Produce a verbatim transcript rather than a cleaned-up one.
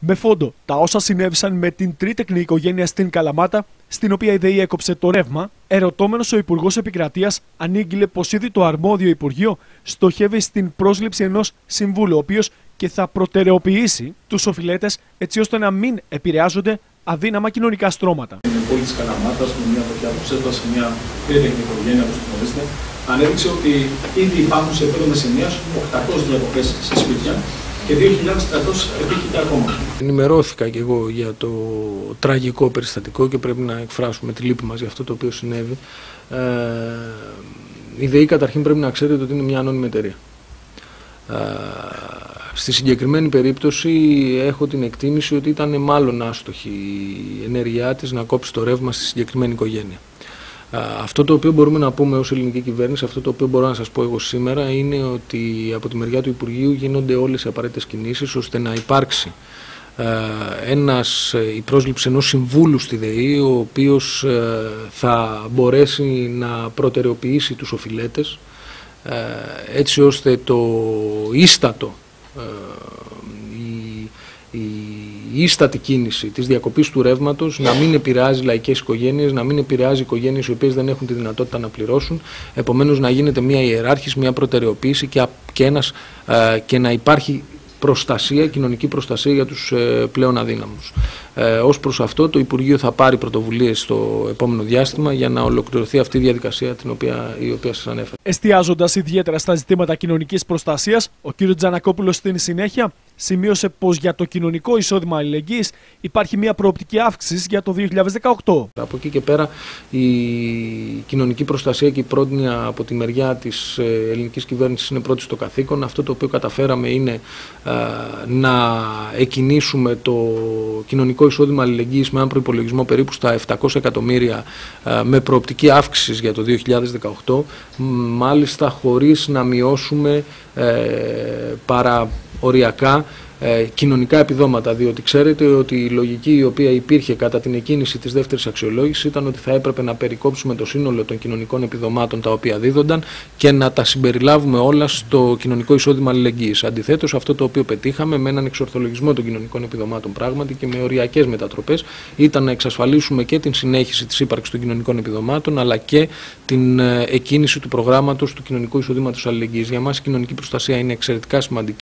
Με φόντο τα όσα συνέβησαν με την τρίτεκνη οικογένεια στην Καλαμάτα, στην οποία η ΔΕΗ έκοψε το ρεύμα, ερωτώμενος ο Υπουργός Επικρατείας ανήγγειλε πως ήδη το αρμόδιο Υπουργείο στοχεύει στην πρόσληψη ενός συμβούλου, ο οποίος και θα προτεραιοποιήσει τους οφειλέτες έτσι ώστε να μην επηρεάζονται αδύναμα κοινωνικά στρώματα. Η πόλη της Καλαμάτας, με μια φωτιά που ξέσπασε σε μια τρίτεκνη οικογένεια, όπως το γνωρίζετε, ανέδειξε ότι ήδη υπάρχουν σε επίπεδο μεσηνίας οκτακόσιες διακοπές σε σπίτια και δύο χιλιάδες τριακόσιες επίκειται ακόμα. Ενημερώθηκα και εγώ για το τραγικό περιστατικό και πρέπει να εκφράσουμε τη λύπη μας για αυτό το οποίο συνέβη. Ε, η ΔΕΗ καταρχήν πρέπει να ξέρετε ότι είναι μια ανώνυμη εταιρεία. Ε, στη συγκεκριμένη περίπτωση έχω την εκτίμηση ότι ήταν μάλλον άστοχη η ενέργειά της να κόψει το ρεύμα στη συγκεκριμένη οικογένεια. Αυτό το οποίο μπορούμε να πούμε ως ελληνική κυβέρνηση, αυτό το οποίο μπορώ να σας πω εγώ σήμερα, είναι ότι από τη μεριά του Υπουργείου γίνονται όλες οι απαραίτητες κινήσεις ώστε να υπάρξει ένας, η πρόσληψη ενός συμβούλου στη ΔΕΗ, ο οποίος θα μπορέσει να προτεραιοποιήσει τους οφειλέτες, έτσι ώστε το ίστατο, η, η η ίστατη κίνηση της διακοπής του ρεύματος να μην επηρεάζει λαϊκές οικογένειες, να μην επηρεάζει οικογένειες οι οποίες δεν έχουν τη δυνατότητα να πληρώσουν. Επομένως, να γίνεται μια ιεράρχηση, μια προτεραιοποίηση και, και, ένας, ε, και να υπάρχει προστασία, κοινωνική προστασία για τους ε, πλέον αδύναμους. Ε, ως προς αυτό, το Υπουργείο θα πάρει πρωτοβουλίες στο επόμενο διάστημα για να ολοκληρωθεί αυτή η διαδικασία την οποία, η οποία σας ανέφερα. Εστιάζοντας ιδιαίτερα στα ζητήματα κοινωνικής προστασίας, ο κ. Τζανακόπουλος στην συνέχεια σημείωσε πως για το κοινωνικό εισόδημα αλληλεγγύης υπάρχει μια προοπτική αύξηση για το δύο χιλιάδες δεκαοκτώ. Από εκεί και πέρα η κοινωνική προστασία και η πρόνοια από τη μεριά της ελληνικής κυβέρνησης είναι πρώτη στο καθήκον. Αυτό το οποίο καταφέραμε είναι α, να εκκινήσουμε το κοινωνικό εισόδημα αλληλεγγύης με έναν προϋπολογισμό περίπου στα επτακόσια εκατομμύρια α, με προοπτική αύξηση για το δύο χιλιάδες δεκαοκτώ, μάλιστα χωρίς να μειώσουμε ε, παρά οριακά ε, κοινωνικά επιδόματα, διότι ξέρετε ότι η λογική η οποία υπήρχε κατά την εκκίνηση της δεύτερης αξιολόγησης ήταν ότι θα έπρεπε να περικόψουμε το σύνολο των κοινωνικών επιδομάτων τα οποία δίδονταν και να τα συμπεριλάβουμε όλα στο κοινωνικό εισόδημα αλληλεγγύης. Αντιθέτως, αυτό το οποίο πετύχαμε με έναν εξορθολογισμό των κοινωνικών επιδομάτων πράγματι και με οριακές μετατροπές ήταν να εξασφαλίσουμε και την συνέχιση της ύπαρξης των κοινωνικών επιδομάτων αλλά και την εκκίνηση του προγράμματος του κοινωνικού εισοδήματος αλληλεγγύης. Για μας η κοινωνική προστασία είναι εξαιρετικά σημαντική.